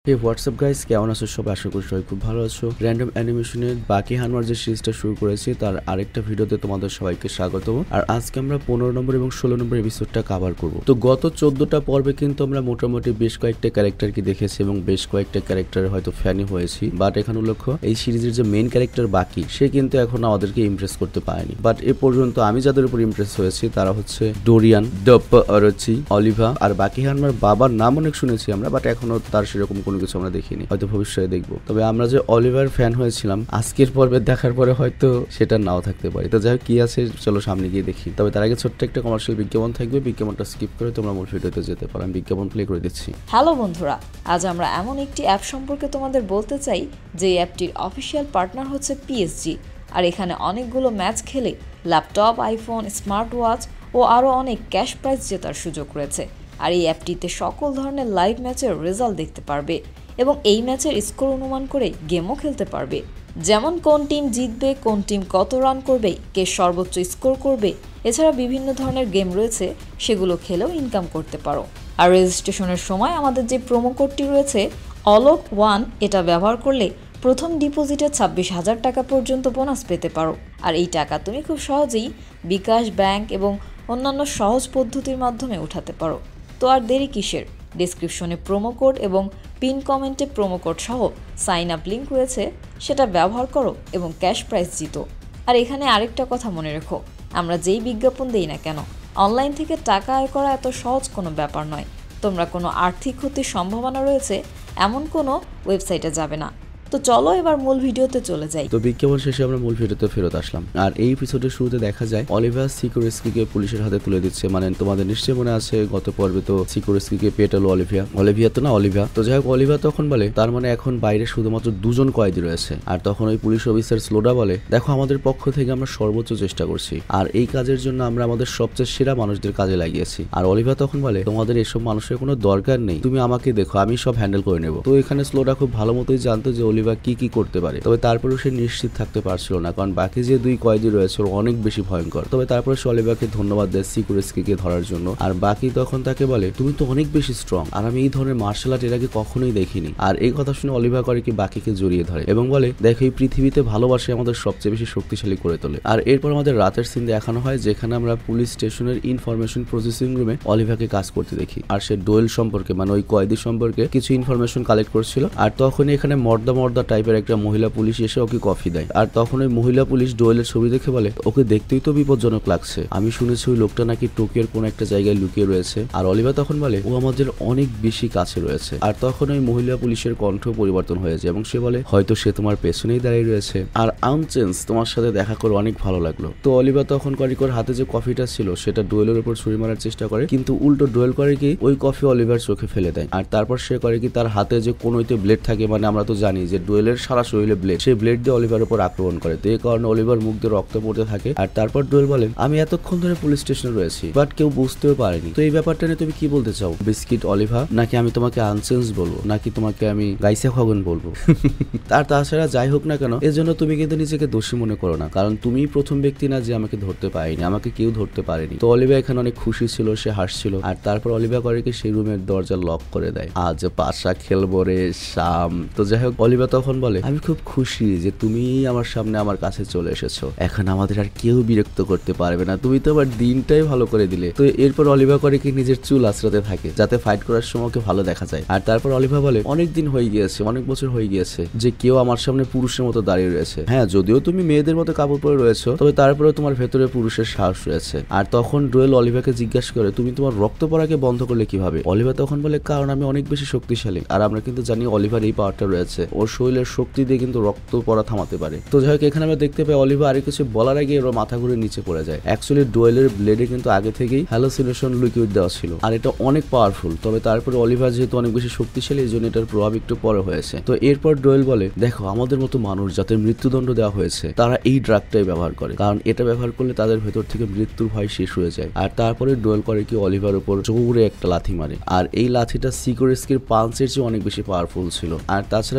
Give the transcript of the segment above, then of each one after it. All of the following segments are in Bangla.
হে হোয়াটসঅ্যাপ গাইস, কেমন আছো সবাই? আশা করি সবাই খুব ভালো আছো। র্যান্ডম অ্যানিমেশনের বাকি হানমার যে সিরিজটা শুরু করেছি তার আরেকটা ভিডিওতে তোমাদের সবাইকে স্বাগত। আর আজকে আমরা 15 নম্বর এবং 16 নম্বর এপিসোডটা কভার করব। তো গত 14টা পর্বে কিন্তু আমরা মোটামুটি বেশ কয়েকটা ক্যারেক্টারকে দেখেছি এবং বেশ কয়েকটা ক্যারেক্টারের হয়তো ফ্যানই হয়েছি। বাট এখানে উল্লেখ্য, এই সিরিজের যে মেইন ক্যারেক্টার বাকি, সে কিন্তু এখন আমাদেরকে ইমপ্রেস করতে পারেনি। বাট এ পর্যন্ত আমি যাদের উপর ইমপ্রেস হয়েছি তারা হচ্ছে ডোরিয়ান, অরচি, অলিভা। আর বাকি হানমার বাবার নাম অনেক শুনেছি আমরা, বাট এখনো তার সেরকম কোনো কিছু আমরা দেখিনি, হয়তো ভবিষ্যতে দেখবো। তবে আমরা যে অলিভার ফ্যান হয়েছিলাম, আজকের পর্বে দেখার পরে হয়তো সেটা নাও থাকতে পারে। তো যাই হোক, কি আছে চলো সামনে গিয়ে দেখি। তবে তার আগে ছোট্ট একটা কমার্শিয়াল বিজ্ঞাপন থাকবে, বিজ্ঞাপনটা স্কিপ করে তোমরা মূল ভিডিওতে যেতে পারো। আমি বিজ্ঞাপন প্লে করে দিচ্ছি। হ্যালো বন্ধুরা, আজ আমরা এমন একটি অ্যাপ সম্পর্কে তোমাদের বলতে চাই যে অ্যাপটির অফিসিয়াল পার্টনার হচ্ছে পিএসজি। আর এখানে অনেকগুলো ম্যাচ খেলে ল্যাপটপ, আইফোন, স্মার্ট ওয়াচ ও আরও অনেক ক্যাশ প্রাইজ জেতার সুযোগ রয়েছে। আর এই অ্যাপটিতে সকল ধরনের লাইভ ম্যাচের রেজাল্ট দেখতে পারবে এবং এই ম্যাচের স্কোর অনুমান করে গেমও খেলতে পারবে। যেমন কোন টিম জিতবে, কোন টিম কত রান করবে, কে সর্বোচ্চ স্কোর করবে। এছাড়া বিভিন্ন ধরনের গেম রয়েছে, সেগুলো খেলেও ইনকাম করতে পারো। আর রেজিস্ট্রেশনের সময় আমাদের যে প্রোমো কোডটি রয়েছে অলোক1, এটা ব্যবহার করলে প্রথম ডিপোজিটে 26,000 টাকা পর্যন্ত বোনাস পেতে পারো। আর এই টাকা তুমি খুব সহজেই বিকাশ, ব্যাংক এবং অন্যান্য সহজ পদ্ধতির মাধ্যমে উঠাতে পারো। তো আর দেরি কিসের? ডেসক্রিপশনে প্রোমো কোড এবং পিন কমেন্টে প্রোমো কোড সহ সাইন আপ লিঙ্ক রয়েছে, সেটা ব্যবহার করো এবং ক্যাশ প্রাইজ জিতো। আর এখানে আরেকটা কথা মনে রেখো, আমরা যেই বিজ্ঞাপন দেই না কেন, অনলাইন থেকে টাকা আয় করা এত সহজ কোনো ব্যাপার নয়। তোমরা কোনো আর্থিক ক্ষতির সম্ভাবনা রয়েছে এমন কোনো ওয়েবসাইটে যাবে না। তো চলো এবার মূল ভিডিওতে চলে যাই। তো বিজ্ঞাপন শেষে আমরা মূল ভিডিওতে ফেরত আসলাম। আর এই এপিসোডের শুরুতে দেখা যায় অলিভার সিকোরেস্কিকে পুলিশের হাতে তুলে দিচ্ছে। মানে তোমাদের নিশ্চয়ই মনে আছে, গত পর্বে তো সিকোরেস্কিকে পেটালো অলিভিয়া তো না, অলিভা। তো যাই হোক, অলিভা তখন বলে তার মানে এখন বাইরে শুধুমাত্র 2জন কয়েদি রয়েছে। আর তখন ওই পুলিশ অফিসার স্লোডা বলে, দেখো আমাদের পক্ষ থেকে আমরা সর্বোচ্চ চেষ্টা করছি, আর এই কাজের জন্য আমরা আমাদের সবচেয়ে সেরা মানুষদের কাজে লাগিয়েছি। আর অলিভা তখন বলে, তোমাদের এসব মানুষের কোনো দরকার নেই, তুমি আমাকে দেখো, আমি সব হ্যান্ডেল করে নেবো। তো এখানে স্লোডা খুব ভালো মতোই জানতো যে অলিভা কি করতে পারে। তবে তারপরেও সে নিশ্চিত থাকতে পারছিল না, কারণ বাকি যে 2 কয়েদি রয়েছে অনেক বেশি ভয়ঙ্কর। তবে তারপরে সে অলিভাকে ধন্যবাদ দেয় সিকোরেস্কিকে ধরার জন্য। আর বাকি তখন তাকে বলে, তুমি তো অনেক বেশি স্ট্রং, আর আমি এই ধরনের মার্শাল আর্ট এর আগে কখনোই দেখিনি। আর এই কথা শুনে অলিভা করে কি বাকিকে জড়িয়ে ধরে এবং বলে, দেখো এই পৃথিবীতে ভালোবাসা আমাদের সবচেয়ে বেশি শক্তিশালী করে তোলে। আর এরপর আমাদের রাতের সিন দেখানো হয়, যেখানে আমরা পুলিশ স্টেশনের ইনফরমেশন প্রসেসিং রুমে অলিভাকে কাজ করতে দেখি। আর সে ডোয়েল সম্পর্কে, মানে ওই কয়েদি সম্পর্কে কিছু ইনফরমেশন কালেক্ট করছিল। আর তখনই এখানে মর্দা টাইপের একটা মহিলা পুলিশ এসে ওকে কফি দেয়। আর তখন ওই মহিলা পুলিশ ডোয়েলের ছবি দেখে বলে, ওকে দেখতেই তো বিপজ্জনক লাগছে, আমি শুনেছি ওই লোকটা নাকি টোকিওর কোন একটা জায়গায় লুকিয়ে রয়েছে। আর অলিভা তখন বলে, ও আমাদের অনেক বেশি কাছে রয়েছে। আর তখন ওই মহিলা পুলিশের কণ্ঠ পরিবর্তন হয়ে যায় এবং সে বলে, হয়তো সে তোমার পেছনেই দাঁড়িয়ে রয়েছে। আর আনচেন্স, তোমার সাথে দেখা করে অনেক ভালো লাগলো। তো অলিভা তখন করিকোর হাতে যে কফিটা ছিল সেটা ডোয়েলের উপর ছুরি মারার চেষ্টা করে, কিন্তু উল্টো ডোয়েল করে কি ওই কফি অলিভার চোখে ফেলে দেয়। আর তারপর সে করে কি তার হাতে যে কোনোইতে ব্লেড থাকে, মানে আমরা তো জানি যে ডোয়েলের সারা শরীরে ব্লেড, সেই ব্লেড দিয়ে অলিভার উপর আক্রমণ করে। তো এই কারণে অলিভার মুখ দিয়ে রক্ত পড়তে থাকে। আর তারপর ডোয়েল বলে, আমি এতক্ষণ ধরে পুলিশ স্টেশনে রয়েছি, বাট কেউ বুঝতেও পারেনি। তো এই ব্যাপারটা নিয়ে তুমি কি বলতে চাও বিস্কিট অলিভা? নাকি আমি তোমাকে আনসেন্স বলবো, নাকি তোমাকে আমি গাইসা খগন বলবো? আর তাছাড়া যাই হোক না কেন, এজন্য তুমি কিন্তু নিজেকে দোষী মনে করো না, কারণ তুমি প্রথম ব্যক্তি না যে আমাকে ধরতে পারেনি, আমাকে কেউ ধরতে পারেনি। তো অলিভা এখানে অনেক খুশি ছিল, সে হাসছিল। আর তারপর অলিভা করে কি সেই রুমের দরজা লক করে দেয়। আজ পাশা খেলবো রে শাম। তো যাই হোক, অলিভা তখন বলে, আমি খুব খুশি যে তুমি আমার সামনে আমার কাছে চলে এসেছো, এখন আমাদের আর কেউ বিরক্ত করতে পারবে না, তুমি তো আবার দিনটাই ভালো করে দিলে। তো এরপর অলিভা করে কি নিজের চুল আঁচড়াতে থাকে যাতে ফাইট করার সময় ওকে ভালো দেখা যায়। আর তারপর অলিভা বলে, অনেক দিন হয়ে গিয়েছে, অনেক বছর হয়ে গিয়েছে যে কেউ আমার সামনে পুরুষের মতো দাঁড়িয়ে রয়েছে। হ্যাঁ, যদিও তুমি মেয়েদের মতো কাপড় পরে রয়েছো, তবে তারপরেও তোমার ভেতরে পুরুষের সাহস রয়েছে। আর তখন ডোয়েল অলিভাকে জিজ্ঞাসা করে, তুমি তোমার রক্ত পড়াকে বন্ধ করলে কিভাবে? অলিভা তখন বলে, কারণ আমি অনেক বেশি শক্তিশালী। আর আমরা কিন্তু জানি অলিভার এই পাওয়ারটা রয়েছে, ওর শরীরের শক্তি দিয়ে কিন্তু রক্ত পড়া থামাতে পারে। তো যাই হোক, এখানে আমরা দেখতে পাই অলিভা আর কিছু বলার আগে ওর মাথা ঘুরে নিচে পড়ে যায়। অ্যাকচুয়ালি ডোয়েলের ব্লেডে কিন্তু আগে থেকেই হ্যালোসিনেশন লিকুইড দেওয়া ছিল, আর এটা অনেক পাওয়ারফুল। তবে তারপরে অলিভা যেহেতু অনেক বেশি শক্তিশালী, এই জন্য এটার প্রভাব একটু পরে হয়েছে। তো এরপর ডোয়েল বলে, দেখো আমাদের মতো মানুষ যাদের মৃত্যুদণ্ড দেওয়া হয়েছে তারা এই ড্রাগটাই ব্যবহার করে, কারণ এটা ব্যবহার করলে তাদের ভেতর থেকে মৃত্যুর ভয় শেষ হয়ে যায়। আর তারপরে ডোয়েল করে কি অলিভার উপর জোরে একটা লাথি মারে। আর এই লাথিটা সিকোরেস্কির পাঞ্চের চেয়ে অনেক বেশি পাওয়ারফুল ছিল। আর তাছাড়া ডোয়েল যে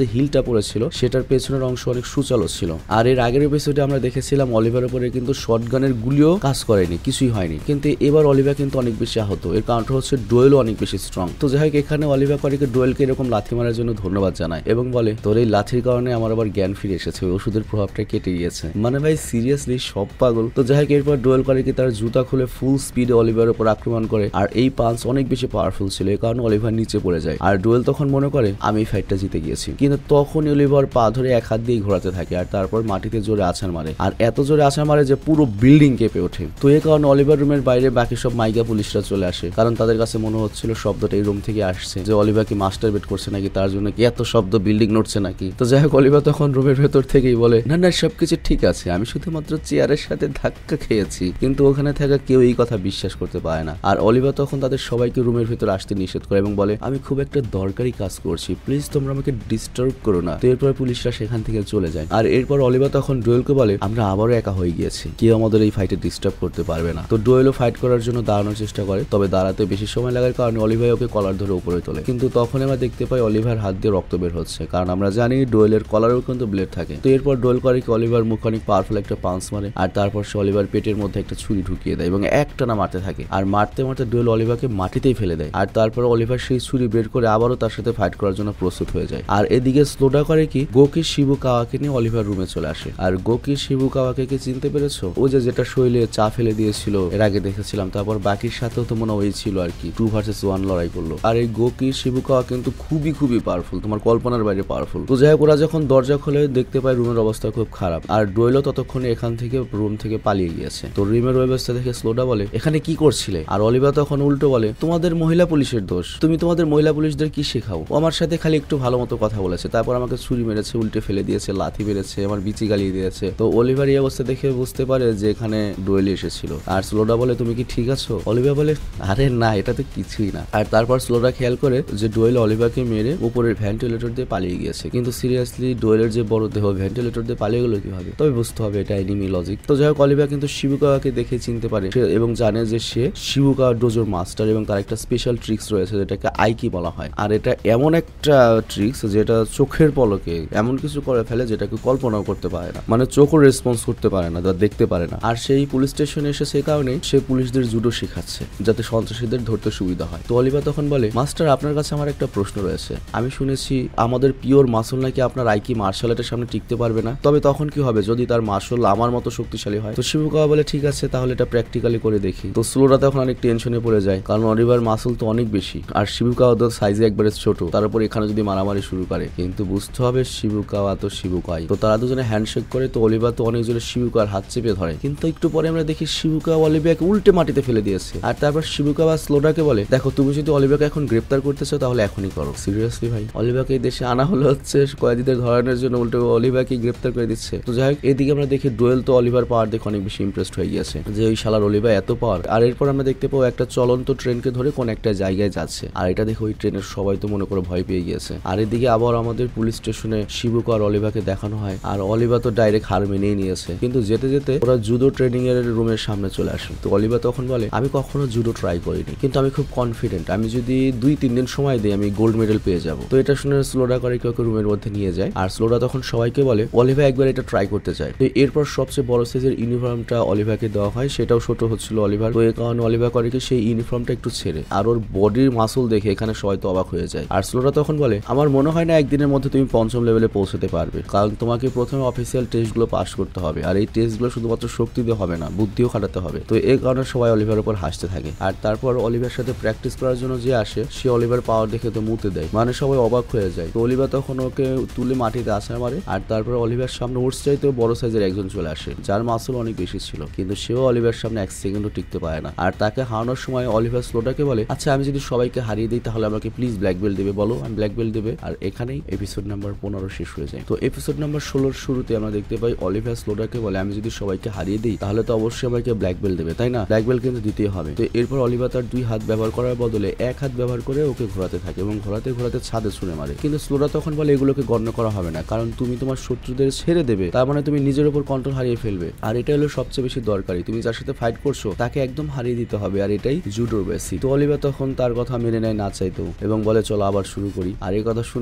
হিলটা পড়েছিল সেটার পেছনের অংশ অনেক সুচালো ছিল। আর এর আগের এপিসোডে আমরা দেখেছিলাম অলিভারের উপরে কিন্তু শটগানের গুলিও কাজ করেনি, কিছুই হয়নি, কিন্তু এবার অলিভা কিন্তু অনেক বেশি আহত। এর কারণটা হচ্ছে ডোয়েলও অনেক বেশি স্ট্রং। তো যাই হোক এখানে অলিভা করিকে ডোয়েলকে এরকম লাথি মারার জন্য ধন্যবাদ জানায় এবং বলে তোর এই লাথির কারণে আমার আবার জ্ঞান ফিরে এসেছে, ওষুধের প্রভাবটা কেটে গিয়েছে। মানে ভাই সিরিয়াসলি সব পাগল। তো যাই হোক এরপর ডোয়েল করিকে তার জুতা খুলে ফুল স্পিডে অলিভারের উপর আক্রমণ করে, আর এই পাঞ্চ অনেক বেশি পাওয়ারফুল ছিল, এই কারণে অলিভার নিচে পড়ে যায়। আর ডোয়েল তখন মনে করে আমি এই ফাইটটা জিতে গিয়েছি, কিন্তু তখন অলিভার পা ধরে এক হাত দিয়ে ঘোরাতে থাকে আর তারপর মাটিতে জোরে আছাড় মারে, আর এত জোরে আছাড় মারে যে পুরো বিল্ডিং কেঁপে ওঠে। তো এই কারণে অলিভার রুমের বাইরে বাকি সব মাইকা পুলিশরা চলে আসে, কারণ তাদের কাছে মনে হচ্ছিল শব্দটা এই রুম থেকে আসছে, যে অলিভার কি মাস্টার বেড করছে নাকি, তার জন্য কি এত শব্দ, বিল্ডিং নড়ছে নাকি। তো যাই হোক অলিভার তখন রুমের ভেতর থেকেই বলে না না সবকিছু ঠিক আছে, আমি শুধুমাত্র চেয়ারের সাথে ধাক্কা খেয়েছি। কিন্তু ওখানে থাকা কেউ এই কথা বিশ্বাস করতে পারে না। আর অলিভার তখন তাদের সবাইকে রুমের ভেতর আসতে নিষেধ করে এবং বলে আমি খুব একটা দরকারি কাজ করছি, প্লিজ তোমরা আমাকে ডিস্টার্ব করো না। তো এরপর পুলিশরা সেখান থেকে চলে যায়। আর এরপর অলিভার তখন ডোয়েলকে বলে আমরা আবারও একা হয়ে গিয়েছি, কেউ আমাদের এই ফাইটে ডিস্টার্ব করতে পারবে না। তো ডোয়েলও ফাইট করার জন্য দাঁড়ানোর চেষ্টা করে, তবে দাঁড়াতে বেশি সময় লাগার কারণে অলিভার ওকে কলার ধরে উপরে তোলে, কিন্তু তখন আমরা দেখতে পাই অলিভার হাত দিয়ে রক্ত বের হচ্ছে, কারণ আমরা জানি ডোয়েলের কলারেও কিন্তু ব্লেড থাকে। তো এরপর ডোয়েল করে কি অলিভার মুখ অনেক পাওয়ারফুল একটা পাঞ্চ মারে, আর তারপর সে অলিভার পেটের মধ্যে একটা ছুরি ঢুকিয়ে দেয় এবং একটানা মারতে থাকে, আর মারতে মারতে ডোয়েল অলিভারকে মাটিতেই ফেলে দেয়। আর তারপর অলিভার সেই ছুরি বের করে আবারও তার সাথে ফাইট করার জন্য প্রস্তুত হয়ে যায়। আর এদিকে স্লোডা করে কি গোকি শিবুকাওয়াকে নিয়ে অলিভার রুমে চলে আসে। আর গোকি শিবুকাওয়াকে কি চিনতে পেরেছো? ও যেটা শৈলে চা ফেলে দিয়েছিল, এর আগে দেখেছিলাম। তারপর বাকির সাথেও তো মনে ওই ছিল আর কি, 2 ভার্সেস 1 লড়াই করলো। আর এই গোকি শিবুকাওয়া কিন্তু খুবই পাওয়ারফুল, তোমার কল্পনার বাইরে পাওয়ারফুল। তো যাই হোক ওরা যখন দরজা খুলে দেখতে পায় রুমের অবস্থা খুব খারাপ, আর ডোয়েলও ততক্ষণে এখান থেকে রুম থেকে পালিয়ে গিয়েছে। তো রুমের অবস্থা দেখে স্লোডা বলে এখানে কি করছিলে? আর অলিভার তখন উল্টো বলে তোমাদের মহিলা পুলিশের দোষ, তুমি তোমাদের মহিলা পুলিশদের কি শেখাও? ও আমার সাথে খালি একটু ভালো মতো কথা বলেছে, তারপর আমাকে ছুরি মেরেছে, উল্টে ফেলে দিয়েছে, লাথি মেরেছে, আমার বিচি গালিয়ে দিয়েছে। তো অলিভার এই অবস্থা দেখে বুঝতে পারে যে এখানে ডোয়েল এসেছিল। আর স্লোডা বলে তুমি কি ঠিক আছো? অলিভার বলে আরে না, এটা তো কিছুই না। আর তারপর স্লোডা খেয়াল করে যে ডোয়েল অলিভারকে মেরে উপরের ভেন্টিলেটর দিয়ে পালিয়ে গিয়েছে, কিন্তু সিরিয়াসলি ডোয়েলের যে বড় দেহ ভেন্টিলেটর দিয়ে পালিয়ে গেল কিভাবে? তবে বুঝতে হবে এটা এনিমি লজিক। তো যাই হোক অলিভার কিন্তু শিবুকাওয়াকে দেখে চিনতে পারে এবং জানে যে সে শিবুকাওয়া ডোজোর মাস্টার এবং তার একটা স্পেশাল ট্রিক্স রয়েছে যেটাকে আইকি বলা হয়। আর এটা এমন একটা ট্রিক্স যেটা চোখের পলকে এমন কিছু করে ফেলে যেটাকে কল্পনাও করতে পারে না, মানে চোখও রেসপন্স করতে পারে না, দেখতে পারে না। আর সেই পুলিশ স্টেশনে এসে সেই কারণে সে পুলিশদের জুডো শেখাচ্ছে যাতে সন্ত্রাসীদের ধরতে সুবিধা হয়। তো অলিভার তখন বলে মাস্টার আপনার কাছে আমার একটা প্রশ্ন রয়েছে, আমি শুনেছি আমাদের পিওর মাসল নাকি আপনার আইকি মার্শাল আর্টের সামনে টিকতে পারবে না, তবে তখন কি হবে যদি তার মার্শাল আমার মতো শক্তিশালী হয়? তো শিবুকাওয়া বলে ঠিক আছে তাহলে এটা প্র্যাকটিক্যালি করে দেখি। তো স্লোরা তখন অনেক টেনশনে পড়ে যায়, কারণ অলিভার মাসল তো অনেক বেশি আর শিবুকাওয়া তো সাইজে একবারে ছোট, তার উপর এখানে যদি মারামারি শুরু করে, কিন্তু বুঝতে হবে শিবুকাওয়া তো শিবুকাওয়াই। তো তারা দুজনে হ্যান্ডশেক করে, তো অলিভার তো অনেক জোরে শিবুকাওয়ার হাত চেপে ধরে, কিন্তু একটু পরে আমরা দেখি শিবুকাওয়া অলিভিয়াকে উল্টে মাটিতে ফেলে দিয়েছে। আর তারপর শিবুকাওয়া স্লোডাকে বলে দেখো তুমি যদি অলিভিয়াকে এখন গ্রেপ্তার করতে চাও তাহলে এখনই করো। সিরিয়াসলি ভাই, অলিভিয়াকে এই দেশে আনা হলো হচ্ছে কয়েদিদের ধরানোর জন্য, উল্টে অলিভিয়াকে গ্রেপ্তার করে দিচ্ছে। তো যাই হোক এদিকে আমরা দেখি ডোয়েল তো অলিভার পাওয়ার দেখে অনেক বেশি ইমপ্রেসড হয়ে গিয়েছে যে ওই শালার অলিভার এত পাওয়ার। আর এরপর আমরা দেখতে পাবো একটা চলন্ত ট্রেনকে ধরে কোন একটা জায়গায় যাচ্ছে, আর এটা দেখে ওই ট্রেনের সবাই তো মনে করে ভয় পেয়ে গিয়েছে। আর এদিকে আবার আমাদের পুলিশ স্টেশনে শিবুকা আর অলিভাকে দেখানো হয়, আর অলিভা তো ডাইরেক্ট হার মেনেই নিয়েছে, কিন্তু যেতে যেতে ওরা জুডো ট্রেনিং এর রুমের সামনে চলে আসে। তো অলিভা তখন বলে আমি কখনো জুডো ট্রাই করিনি, কিন্তু আমি খুব কনফিডেন্ট, আমি যদি 2-3 দিন সময় দিই আমি গোল্ড মেডেল পেয়ে যাবো। তো এটা শুনে স্লোডা করে কেউ রুমের মধ্যে নিয়ে যায়, আর স্লোডা তখন সবাইকে বলে অলিভা একবার এটা ট্রাই করতে চায়। তো এরপর সবচেয়ে বড় সাইজের ইউনিফর্মটা অলিভাকে দেওয়া হয়, সেটাও ছোট হচ্ছিল অলিভার। তো এই কারণে অলিভা করে কি সেই ইউনিফর্মটা একটু ছেড়ে, আর ওর বডির মাসল দেখে এখানে সবাই তো অবাক হয়ে যায়। আর স্লোডা তখন বলে আমার মনে হয় না একদিনের মধ্যে তুমি 5ম লেভেলে পৌঁছতে পারবে, কারণ তোমাকে প্রথমে অফিসিয়াল টেস্টগুলো পাস করতে হবে, আর এই টেস্টগুলো শুধুমাত্র শক্তি দিয়ে হবে না, বুদ্ধিও খাটাতে হবে। তো এই কারণে সবাই অলিভার উপর হাসতে থাকে। আর তারপর অলিভার সাথে প্র্যাকটিস করার জন্য যে আসে সে অলিভার পাওয়ার দেখে তো মুতে দেয়, মানে সবাই অবাক হয়ে যায়। তো অলিভার তখন ওকে তুলে মাটিতে আছাড় মারে, আর তারপর অলিভার সামনে ওর চাইতেও বড় সাইজের একজন চলে আসে যার মাসল অনেক বেশি ছিল, কিন্তু সেও অলিভার সামনে 1 সেকেন্ডও টিকতে পারে না। আর তাকে হারানোর সময় অলিভার স্লোডাকে বলে আচ্ছা আমি যদি সবাইকে হারিয়ে দিই তাহলে আমাকে প্লিজ ব্ল্যাক বেল্ট দেবে, বলো আমি ব্ল্যাক বেল্ট দেবে। আর এখানেই এপিসোড নাম্বার 15 শেষ হয়ে যায়। তো এপিসোড নাম্বার 16 শুরুতে আমরা দেখতে পাই অলিভার স্লোডাকে বলে আমি যদি সবাইকে হারিয়ে দিই তাহলে তো অবশ্যই আমাকে ব্ল্যাক বেল্ট দেবে, তাই না? ব্ল্যাক বেল্ট কিন্তু দিতেই হবে। তো এরপর অলিভার তার 2 হাত ব্যবহার করার বদলে 1 হাত ব্যবহার করে ওকে ঘোরাতে থাকে এবং ঘোরাতে ঘোরাতে ছাদে ছুঁড়ে মারে, কিন্তু স্লোডা তখন বলে এগুলোকে গণ্য করা হবে না, কারণ তুমি তোমার শত্রুদের ছেড়ে দেবে, তার মানে তুমি নিজের উপর কন্ট্রোল হারিয়ে ফেলবে। আর এটা হলো সবচেয়ে বেশি দরকারি, তুমি যার সাথে ফাইট করছো তাকে একদম হারিয়ে দিতে হবে, আর এটাই জুডোর বেসিক। তো অলিভার তখন তার কথা মেনে নেয় না চাইতেও এবং বলে চলো আবার শুরু করি। আর এই কথা শুনে সেই ফাইট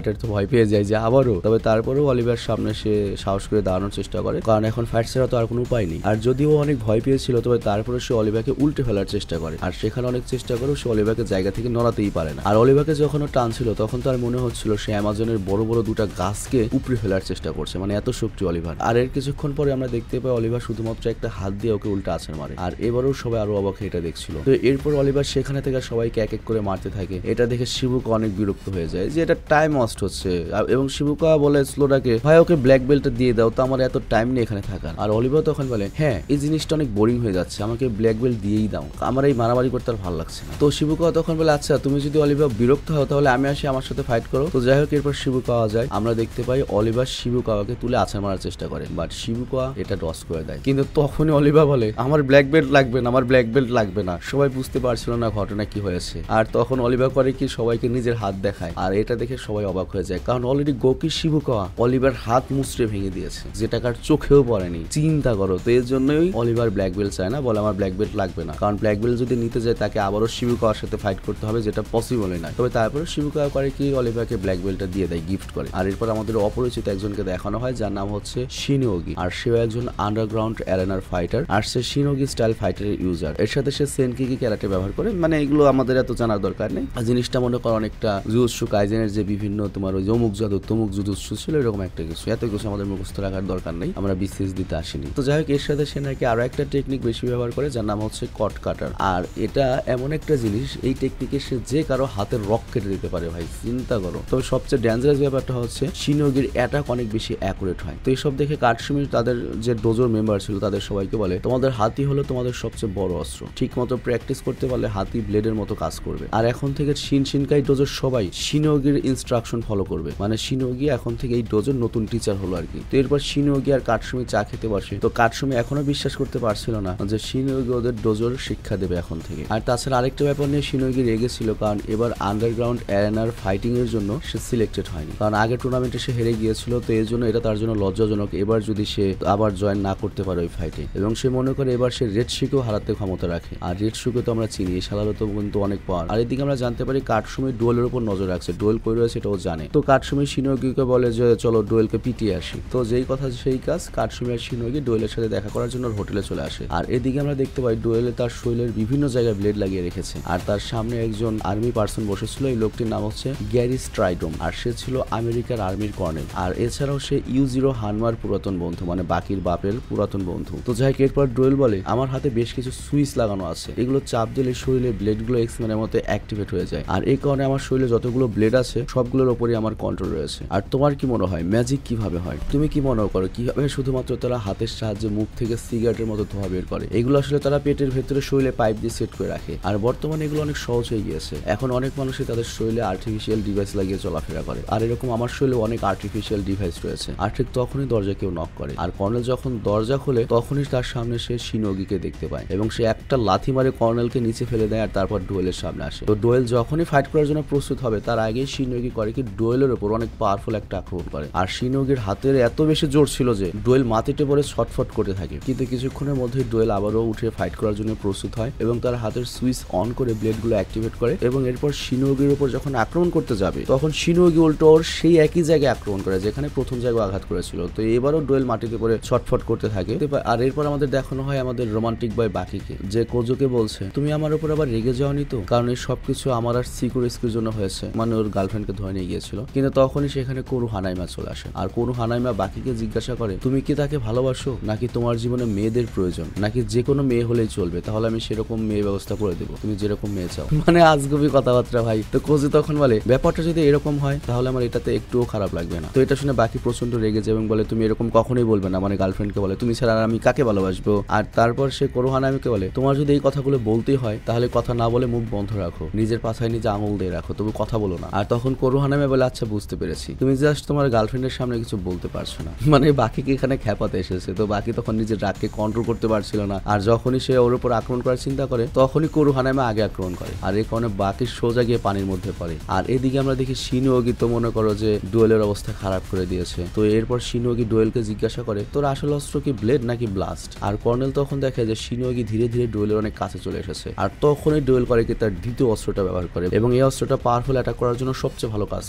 ফাইটার তো ভয় পেয়ে যায় যে আবারও, তবে তারপরেও অলিভার সামনে সে সাহস করে দাঁড়ানোর চেষ্টা করে, কারণ এখন ফাইট ছাড়া তো আর কোনো উপায় নেই। আর যদিও অনেক ভয় পেয়েছিল, তবে তারপরে সে অলিভারকে উল্টে ফেলার চেষ্টা করে, আর সেখানে অনেক চেষ্টা করেও সে অলিভারকে জায়গা থেকে নড়াতেই পারে না। আর অলিভারকে যখন টানছিল তখন তার মনে হচ্ছিল সে অ্যামাজনের বড় বড় দুটা গাছকে উপড়ে ফেলার চেষ্টা করছে, মানে এত শক্তি অলিভার। আর এর কিছুক্ষণ পরে আমরা দেখতে পাই অলিভার শুধুমাত্র একটা হাত দিয়ে ওকে উল্টা আছাড় মারে, আর এবারেও সবাই আরো অবাক হয়ে এটা দেখছিল। তো এরপর অলিভার সেখানে থেকে সবাইকে এক এক করে মারতে থাকে। এটা দেখে শিবুকা অনেক বিরক্ত হয়ে যায় যে এটা টাইম ওয়েস্ট হচ্ছে, এবং শিবুকা বলে স্লোটাকে, ভাই ওকে ব্ল্যাক বেল্টটা দিয়ে দাও, তো আমার এত টাইম নেই এখানে থাকার। আর অলিভার তখন বলে, হ্যাঁ এই জিনিসটা অনেক বোরিং হয়ে যাচ্ছে, আমাকে ব্ল্যাক বেল্ট দিয়েই দাও, আমার এই মারামারি করতে আর ভালো লাগছে না। তো শিবুকা তখন বলে, আচ্ছা তুমি যদি অলিভার বিরক্ত হও তাহলে আমি আসি, আমার সাথে ফাইট করো। তো যাই হোক, এরপর শিবুকা যায়, আমরা দেখতে পাই অলিভার শিবুকাকে তুলে আছাড় মারার চেষ্টা করে, বাট শিবুকা এটা ডস করে দেয়। কিন্তু তখনই অলিভার বলে, আমার ব্ল্যাক বেল্ট লাগবে না, আমার ব্ল্যাক বেল্ট লাগবে না। সবাই বুঝতে পারছিল না ঘটনা কি হয়েছে। আর তখন অলিভার করে কি, সবাইকে নিজের হাত দেখায়, আর এটা দেখে সবাই অবাক হয়ে যায়, কারণ অলরেডি গোকি শিবুকা অলিভার হাত মুচড়ে ভেঙে দিয়েছে, যেটা কার চোখেও পড়েনি। চিন্তা করো। তো এর জন্যই অলিভার ব্ল্যাক বেল্ট চায় না, বলে আমার ব্ল্যাক বেল্ট লাগবে না, কারণ ব্ল্যাক বেল্ট যদি নিতে যায় তাকে আবারও শিবুকার সাথে ফাইট করতে হবে, যেটা পসিবলই নয়। তবে তারপরে শিবুকা করে কি, অলিভারকে ব্ল্যাক বেল্টটা দিয়ে দেয়, গিফট করে। আর এরপর আমাদের অপরিচিত একজনকে দেখানো হয়, যার নাম হচ্ছে শিনোগি, আর সেও একজন আন্ডারগ্রাউন্ড অ্যারেনার ফাইটার, আর সে শিনোগি স্টাইল ফাইটারের ইউজার। এর সাথে সে সেনকিকি ক্যারাটে ব্যবহার করে, মানে এগুলো আমাদের এত জানার দরকার নেই। জিনিসটা মনে করো অনেকটা জুজুৎসু কাইজেনের যে বিভিন্ন তোমার ওই অমুক জাদু তমুক জুজুৎসু ছিল, এরকম একটা কিছু। এত কিছু আমাদের মুখস্থ রাখার দরকার নেই, আমরা বিশেষ দিতে আসিনি। তো যাই হোক, এর সাথে সে নাকি আরো একটা টেকনিক বেশি ব্যবহার করে, যার নাম হচ্ছে কট কাটার। আর এটা এমন একটা জিনিস, এই টেকনিকে সে যে কারো হাতের রক কেটে দিতে পারে, ভাই চিন্তা করো। তবে সবচেয়ে ডেঞ্জারাস ব্যাপারটা হচ্ছে শিনোগির অ্যাটাক অনেক বেশি অ্যাকুরেট হয়। তো এইসব দেখে কাটসুমি তাদের যে ডোজোর মেম্বার ছিল তাদের সবাইকে বলে, তোমাদের হাতি হলো তোমাদের সবচেয়ে বড় অস্ত্র, ঠিক মতো প্র্যাকটিস করতে পারলে হাতি ব্লেডের মতো কাজ করবে। আর এখন থেকে শিনকাই ডোজোর সবাই শিনোগির ইনস্ট্রাকশন ফলো করবে, মানে শিনোগি এখন থেকে এই ডোজোর নতুন টিচার হলো আর কি। তো এরপর শিনোগি আর কাটসুমি চা খেতে বসে। তো কাটসুমি এখনো বিশ্বাস করতে পারছিল না যে শিনোগি ওদের ডোজোর শিক্ষা দেবে এখন থেকে। আর তাছাড়া আরেকটা ব্যাপার নিয়ে শিনোগি রেগেছিল, কারণ এবার আন্ডারগ্রাউন্ড অ্যারেনার ফাইটিং এর জন্য সে সিলেক্টেড হয়নি, কারণ আগের টুর্নামেন্টে সে হেরে গিয়েছিল। তো এর জন্য এটা তার জন্য লজ্জাজনক, এবার যদি সে আবার জয়েন না করতে পারে ওই ফাইটে। এবং সে মনে করে এবার সে রেড শিকেও হারাতে ক্ষমতা রাখে। আর রেড শিকে তো আমরা চিনি, এই শালারও তো কিন্তু অনেক পাওয়ার। আর এদিকে আমরা জানতে পারি কাটসুমি ডুয়েলের উপর নজর রাখছে, ডুয়েল কই রয়েছে এটাও জানে। তো কাটসুমি শিনোগিকে বলে যে চলো ডুয়েলকে পিটিয়ে আসি। তো যেই কথা সেই কাজ, কাটসুমি আর শিনোগি ডুয়েলের সাথে দেখা করার জন্য হোটেলে চলে আসে। আর এদিকে আমরা দেখতে পাই ডুয়েলে তার শরীরের বিভিন্ন জায়গায় ব্লেড লাগিয়ে রেখেছে, আর তার সামনে একজন আর্মি পার্সন বসেছিল। এই লোকটির নাম হচ্ছে গ্যারি স্ট্রাইডম, আর সে ছিল আমেরিকার আর্মির কর্নেল। আর এছাড়াও সে ইউ0 হানমার পুরাতন বন্ধু, মানে বাকির বাপের পুরাতন বন্ধু। তো যাই এরপর ডুয়েল বলে, আমার হাতে বেশ কিছু সুইচ লাগানো আছে, এগুলো চাপ দিলে শরীরে ব্লেড গুলো এক্সম্যানের মতো অ্যাক্টিভেট হয়ে যায়, আর এই কারণে আমার শরীরে যতগুলো ব্লেড আছে সবগুলোর উপরই আমার কন্ট্রোল রয়েছে। আর তোমার কি মনে হয় ম্যাজিক কিভাবে হয়? তুমি কি মনে করো কিভাবে শুধুমাত্র তারা হাতের সাহায্যে মুখ থেকে সিগারেটের মতো ধোঁয়া বের করে? এগুলো আসলে তারা পেটের ভেতরে শরীরে পাইপ দিয়ে সেট করে রাখে। আর বর্তমানে এগুলো অনেক সহজ হয়ে গিয়েছে, এখন অনেক মানুষই তাদের শরীরে আর্টিফিশিয়াল ডিভাইস লাগিয়ে চলাফেরা করে। আর এরকম আমার শরীরে অনেক আর্টিফিশিয়াল ডিভাইস রয়েছে। আর ঠিক তখনই দরজা কেউ নক করে, আর কর্নেল যখন দরজা খোলে তখনই তার সামনে সে শিনোগিকে দেখতে পায়, এবং সে একটা লাথি মারে কর্নেলকে নিচে ফেলে দেয়, আর তারপর ডুয়েলের সামনে আসে। তো ডুয়েল যখনই ফাইট করার জন্য প্রস্তুত হবে তার আগেই শিনোগি করে কি, ডুয়েলের উপর অনেক পাওয়ারফুল একটা আক্রমণ করে। আর শিনোগির হাতের এত বেশি জোর ছিল যে ডুয়েল মাটিতে পড়ে ছটফট করতে থাকে। কিন্তু কিছুক্ষণের মধ্যে ডুয়েল আবারও উঠে ফাইট করার জন্য প্রস্তুত হয়, এবং তার হাতের সুইচ অন করে ব্লেড গুলো অ্যাক্টিভেট করে। এবং এরপর শিনোগির উপর যখন আক্রমণ করতে যাবে তখন শিনোগি উল্টো ওর সেই একই জায়গায় আক্রমণ করে যেখানে প্রথম জায়গায় আঘাত করেছিল। তো এবারও ডুয়েল মাটিতে পড়ে ছটফট করতে থাকে। আর এরপর আমাদের দেখানো হয় আমাদের রোমান্টিক বয় বাকিকে, যে কোজোকে বলছে, তুমি আমার উপর আবার রেগে যাওনি তো? কারণ এই সবকিছু আমার আর সিকিউরিস্কির জন্য হয়েছে, মানে ওর গার্লফ্রেন্ডকে ধরে নিয়ে গিয়েছিল। কিন্তু তখনই সেখানে কোরু হানাইমা চলে আসে, আর কোরু হানাইমা বাকিকে জিজ্ঞাসা করে, তুমি কি তাকে ভালোবাসো, নাকি তোমার জীবনে মেয়েদের প্রয়োজন, নাকি যে কোনো মেয়ে হলেই চলবে? তাহলে আমি সেরকম মেয়ে ব্যবস্থা করে দেবো, তুমি যেরকম মেয়ে চাও। মানে আজগুবি কথাবার্তা ভাই। তো কোজো তখন বলে, ব্যাপারটা যদি এরকম হয় তাহলে আমার এটাতে একটুও খারাপ লাগবে না। তো এটা শুনে বাকি প্রচন্ড রেগে যায় এবং বলে, তুমি এরকম কখনোই বলবে না, মানে গার্লফ্রেন্ডকে বলে, তুমি ছাড়া আমি কাকে ভালোবাসবো? আর তারপর সে কোরু হানাইমাকে বলে, তোমার যদি এই কথাগুলো বলতেই হয় তাহলে কথা না বলে মুখ বন্ধ রাখো, নিজের পাছায় নিজে আঙুল দিয়ে রাখো, তবু কথা বলো না। আর তখন কোরু হানাইমা বলে, আচ্ছা বুঝতে পেরেছি, তুমি জাস্ট তোমার গার্লফ্রেন্ডের সামনে কিছু বলতে পারছো না। মানে বাকিকে এখানে খ্যাপাতে এসেছে। তো বাকি তখন নিজের রাগকে কন্ট্রোল করতে পারছিল না, আর যখনই সে ওর উপর আক্রমণ করার চিন্তা করে তখনই কোরু হানাইমা আগে আক্রমণ করে, আর এই কারণে বাকি সোজা গিয়ে পানির মধ্যে পড়ে। আর এদিকে আমরা দেখি শিনোগি তো মনে করো যে ডুয়েলের অবস্থা খারাপ করে দিয়েছে। তো এরপর শিনোগি ডুয়েলকে জিজ্ঞাসা করে, তোর আসল অস্ত্র কি ব্লেড নাকি ব্লাস্ট? আর কর্নেল তখন দেখে যে শিনোগি ধীরে ধীরে ডুয়েলের অনেক কাছে চলে এসেছে, আর তখনই ডুয়েল করে কি তার দ্বিতীয় অস্ত্রটা ব্যবহার করে, এবং এই অস্ত্রটা পাওয়ারফুল অ্যাটাক করার জন্য সবচেয়ে ভালো কাজ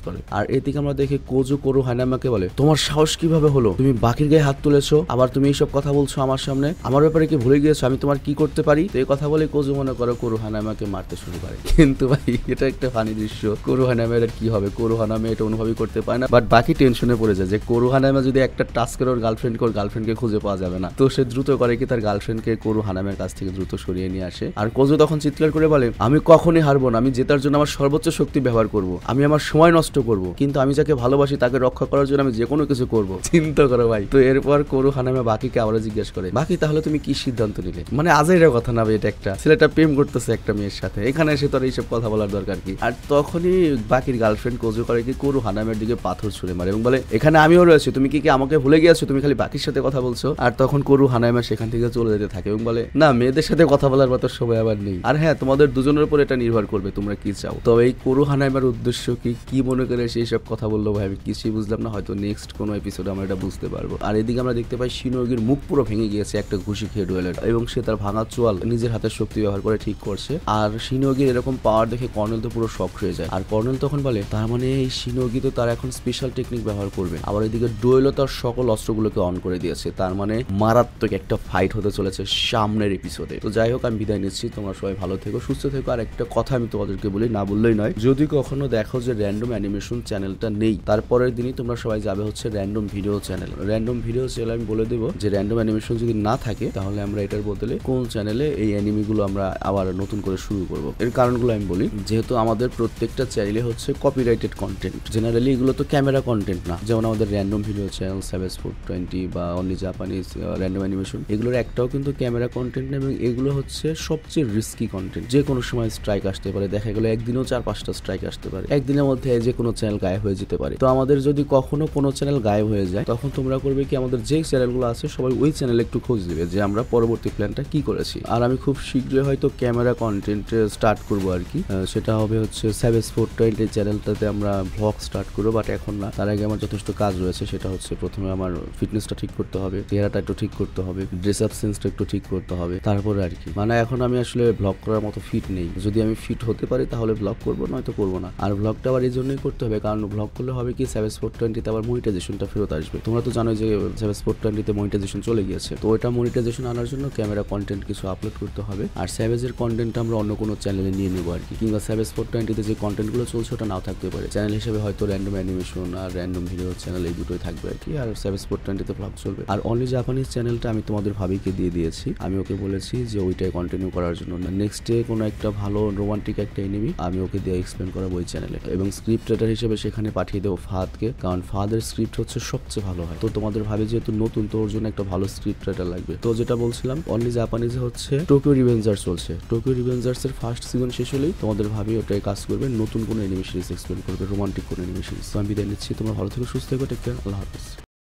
করে। আর এদিকে আমরা দেখি কোজো কোরো হানামাকে বলে, তোমার সাহস কিভাবে হলো, তুমি বাকির গায়ে হাত তুলেছো, আবার তুমি এইসব কথা বলছো আমার সামনে, আমার ব্যাপারে কি ভুলে গিয়েছো আমি তোমার কি করতে পারি। তো এই কথা বলে কোজো মনে করো কোরো হানামাকে মারতে শুরু করে। কিন্তু ভাই এটা একটা ফানি দৃশ্য, কোরো হানামা এর কি হবে, কোরো হানামা এটা অনুভবই করতে পারে না, বাট বাকি টেনশনে পড়ে যায় যে কোরো হানামা যদি একটা টাচ করে ওর গার্লফ্রেন্ডকে খুঁজে পাওয়া যাবে না। তো সে দ্রুত করে কি তার গার্লফ্রেন্ডকে কোরো হানামের কাছ থেকে দ্রুত সরিয়ে নিয়ে আসে। আর কোজো তখন চিৎকার করে বলে, আমি কখনই হারবো না, আমি জেতার জন্য আমার সর্বোচ্চ শক্তি ব্যবহার করব, আমি আমার সময় নষ্ট করব, কিন্তু আমি যাকে ভালোবাসি তাকে রক্ষা করার জন্য আমি যে কোনো কিছু করব। চিন্তা করো ভাই। তো এরপর কোরো হানামা বাকিকে আবার জিজ্ঞেস করে, বাকি তাহলে তুমি কি সিদ্ধান্ত নিলে। মানে আজের কথা না ভাই, এটা একটা ছেলেটা প্রেম করতেছে একটা মেয়ের সাথে, এখানে এসে তোর এইসব কথা বলার দরকার কি। আর তখনই বাকির গার্লফ্রেন্ড কোজো করে কি কোরো হানামের দিকে পাথর ছুঁড়ে মারে এবং বলে, এখানে আমিও রয়েছি, তুমি কি আমাকে ভুলে গিয়েছো, তুমি খালি বাকির সাথে কথা বলছো। আর তখন কোরো হানামা সেখান থেকে চলে যেতে থাকে এবং বলে, না মেয়েদের সাথে কথা বলার মতো সময় আবার নেই, আর হ্যাঁ তোমাদের দুজনের উপর এটা নির্ভর করবে তোমরা কি চাও। তবে এই কোরো হানামার উদ্দেশ্য কি মনে করে সেই সব কথা বললো ভাই আমি কিছুই বুঝলাম না, হয়তো নেক্সট কোনো এপিসোডে আমরা এটা বুঝতে পারবো। আর এদিকে আমরা দেখতে পাই শিনোগির মুখ পুরো ভেঙে গিয়েছে একটা ঘুষি খেয়ে ডুয়েলের, এবং সে তার ভাঙা চোয়াল নিজের হাতের শক্তি ব্যবহার করে ঠিক করছে। আর শিনোগির এরকম পাওয়ার দেখে কর্নেল তো পুরো শক হয়ে যায়। আর কর্নেল তখন বলে, তার মানে এই শিনোগি তো তার এখন স্পেশাল টেকনিক ব্যবহার করবে। আবার এদিকে ডুয়েলও তার সকল অস্ত্রগুলোকে অন করে দিয়েছে, তার মানে মারাত্মক একটা ফাইট হতে চলেছে সামনের এপিসোডে। তো যাই হোক আমি বিদায় নিচ্ছি, তোমরা সবাই ভালো থেকো, সুস্থ থেকো। আর একটা কথা আমি তোমাদেরকে বলি, না বললেই নয়, যদি কখনো দেখো যে র্যান্ডম অ্যানিমেশন চ্যানেলটা নেই, তারপরের দিনই তোমরা সবাই যাবে হচ্ছে random video channel. Random video channel আমি বলে দেবো যে র্যান্ডম অ্যানিমেশন যদি না থাকে তাহলে আমরা এটার বদলে কোন চ্যানেলে এই অ্যানিমিগুলো আমরা আবার নতুন করে শুরু করব। এর কারণগুলো আমি বলি, যেহেতু আমাদের প্রত্যেকটা চ্যানেলে হচ্ছে কপিরাইটেড কন্টেন্ট, জেনারেলি এগুলো তো ক্যামেরা কন্টেন্ট না, যেমন আমাদের র্যান্ডম ভিডিও চ্যানেল সাবেস 420 বা অনলি জাপানিজ র্যান্ডম অ্যানিমেশন, এগুলোর একটাও কিন্তু ক্যামেরা কন্টেন্ট না, এবং এগুলো হচ্ছে সবচেয়ে রিস্কি কন্টেন্ট। যে কোনো সময় স্ট্রাইক আসতে পারে, দেখা গেলো একদিনেও 4-5টা স্ট্রাইক আসতে পারে, একদিনের মধ্যে যে কোনো চ্যানেল গায়েব হয়ে যেতে পারে। তো আমাদের যদি কখনো কোনো চ্যানেল গায়েব হয়ে যায়, তখন তোমরা করবে কি, আমাদের যে চ্যানেলগুলো আছে সবাই ওই চ্যানেলে একটু খোঁজ দিবে যে আমরা পরবর্তী প্ল্যানটা কি করেছি। আর আমি খুব শীঘ্রই হয়তো ক্যামেরা কন্টেন্ট স্টার্ট করবো আর কি, সেটা হবে হচ্ছে সাবেস 420 চ্যানেলটাতে আমরা ভ্লগ স্টার্ট করবো, বাট এখন না, তার আগে আমার যথেষ্ট কাজ রয়েছে। সেটা হচ্ছে প্রথমে আমার ফিটনেসটা ঠিক করতে হবে, চেহারাটা একটু ঠিক করতে হবে, ড্রেস আপ সেন্সটা একটু ঠিক করতে হবে, তারপরে আর কি। মানে এখন আমি আসলে ব্লগ করার মতো ফিট নেই, যদি আমি ফিট হতে পারি তাহলে ব্লগ করবো, নয়তো করবো না। আর ব্লগটা আবার এই জন্যই করতে হবে কারণ ব্লগ করলে হবে কি, সাবেস 420 আবার মনিটাইজেশনটা ফেরত আসবে। তোমরা তো জানো যে সাবেস 420 মনিটাইজেশন চলে গিয়েছে, তো ওইটা মনিটাইজেশন আনার জন্য ক্যামেরা কন্টেন্ট কিছু আপলোড করতে হবে। আর সাবেজের কন্টেন্ট আমরা অন্য কোনো চ্যানেলে নিয়ে নেবো আর কি, কিংবা সাবেস 420 যে কন্টেন্টগুলো চলছে ওটা নাও থাকতে পারে। চ্যানেল হিসেবে হয়তো র্যান্ডম অ্যানিমেশন আর র্যান্ডম ভিডিও চ্যানেল এই দুটোই থাকবে আর কি, আর সাবেস 420 ব্লগ চলবে। আর অনলি জাপানিজ চ্যানেলটা আমি তোমাদের ভাবিকে দিয়ে দিয়েছি, আমি ওকে বলেছি যে ওইটাই কন্টিনিউ করার জন্য। নেক্সট ডে কোনো একটা ভালো রোমান্টিক একটা এনিমি আমি ওকে দিয়ে এক্সপ্লেন করাবো ওই চ্যানেলে, এবং স্ক্রিপ্ট রাইটার হিসেবে সেখানে পাঠিয়ে দেবো ফাহাদকে, কারণ ফাহাদের স্ক্রিপ্ট হচ্ছে সবচেয়ে ভালো হয়। তো তোমাদের ভাবে যেহেতু নতুন, তো ওর জন্য একটা ভালো স্ক্রিপ্ট রাইটার লাগবে। তো যেটা বলছিলাম, অনলি জাপানিজে হচ্ছে টোকিও রিভেঞ্জার্স চলছে, টোকিও রিভেঞ্জার্স এর ফার্স্ট সিজন শেষ হলেই তোমাদের ভাবি ওটাই কাজ করবে, নতুন কোনো এনিমি সিরিজ এক্সপ্লেন করবে, রোমান্টিক কোনো এনিমি সিরিজ। তো আমি বিদায় নিচ্ছি, তোমরা ভালো থেকো, সুস্থ থেকো, টেক কেয়ার, আল্লাহ হাফেজ।